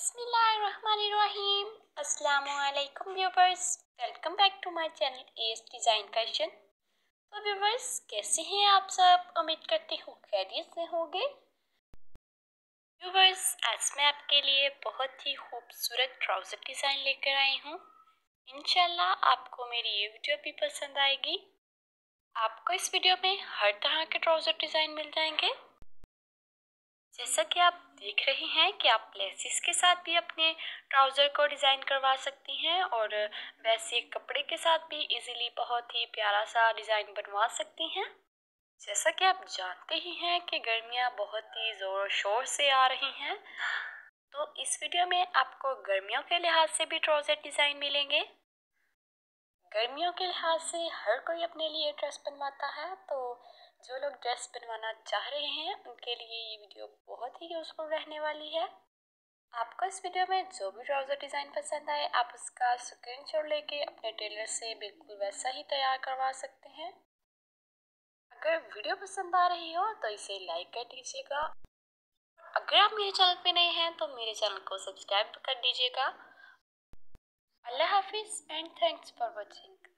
बिस्मिल्लाहिर्रहमानिर्रहीम। अस्सलामुअलैकुम viewers, welcome back to my channel AS design fashion. तो व्यूवर्स, कैसे हैं आप सब? उम्मीद करती हूँ खैरियत से होंगे। व्यूवर्स, आज मैं आपके लिए बहुत ही खूबसूरत ट्राउज़र डिज़ाइन लेकर आई हूँ। इंशाल्लाह आपको मेरी ये वीडियो भी पसंद आएगी। आपको इस वीडियो में हर तरह के ट्राउज़र डिज़ाइन मिल जाएंगे। जैसा कि आप देख रहे हैं कि आप लेसिस के साथ भी अपने ट्राउज़र को डिज़ाइन करवा सकती हैं और वैसे कपड़े के साथ भी इजीली बहुत ही प्यारा सा डिज़ाइन बनवा सकती हैं। जैसा कि आप जानते ही हैं कि गर्मियां बहुत ही ज़ोर शोर से आ रही हैं, तो इस वीडियो में आपको गर्मियों के लिहाज से भी ट्राउज़र डिज़ाइन मिलेंगे। गर्मियों के लिहाज से हर कोई अपने लिए ड्रेस बनवाता है, तो जो लोग ड्रेस बनवाना चाह रहे हैं उनके लिए ये वीडियो बहुत ही यूज़फुल रहने वाली है। आपको इस वीडियो में जो भी ट्राउज़र डिज़ाइन पसंद आए, आप उसका स्क्रीनशॉट लेके अपने टेलर से बिल्कुल वैसा ही तैयार करवा सकते हैं। अगर वीडियो पसंद आ रही हो तो इसे लाइक कर दीजिएगा। अगर आप मेरे चैनल पे नए हैं तो मेरे चैनल को सब्सक्राइब कर दीजिएगा। अल्लाह हाफिज़ एंड थैंक्स फॉर वॉचिंग।